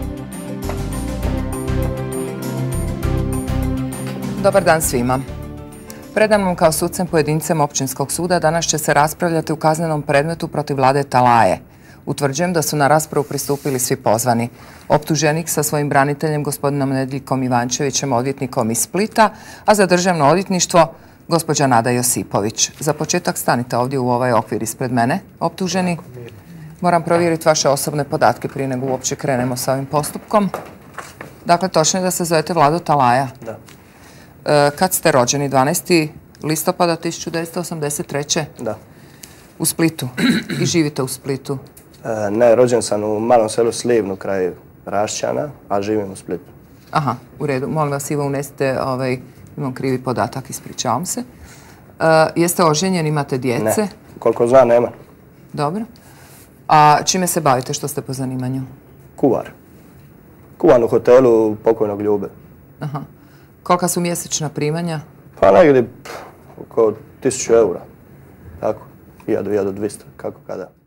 Dobar dan svima. Predamnom kao sucem pojedincem Općinskog suda danas će se raspravljati u kaznenom predmetu protiv Vlade Talaje. Utvrđujem da su na raspravu pristupili svi pozvani. Optuženik sa svojim braniteljem gospodinom Nedeljkom Ivančevićem, odvjetnikom iz Splita, a za državno odvjetništvo gospođa Nada Josipović. Za početak stanite ovdje u ovaj okvir ispred mene, optuženi. Moram provjeriti vaše osobne podatke prije nego uopće krenemo sa ovim postupkom. Dakle, točno je da se zovete Vlado Talaja? Da. Kad ste rođeni? 12. listopada 1983. Da. U Splitu? I živite u Splitu? Ne, rođen sam u malom selu Slivnu kraj Rašćana, a živim u Splitu. Aha, u redu. Molim vas, Ivo, unesite, imam krivi podatak, ispričavam se. Jeste oženjeni, imate djece? Ne, koliko znam nema. Dobro. A čime se bavite, što ste po zanimanju? Kuvar. Kuvan u hotelu pokojnog Ljube. Aha. Kolika su mjesečna primanja? Pa negdje oko 1000 eura. Tako, 1200, kako kada.